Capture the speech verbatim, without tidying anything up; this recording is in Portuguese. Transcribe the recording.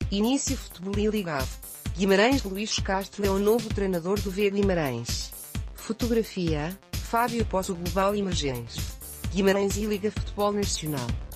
Início Futebol e Ligado. Guimarães. Luís Castro é o novo treinador do V Guimarães. Fotografia: Fábio Poço. Global Imagens. Guimarães e Liga Futebol Nacional.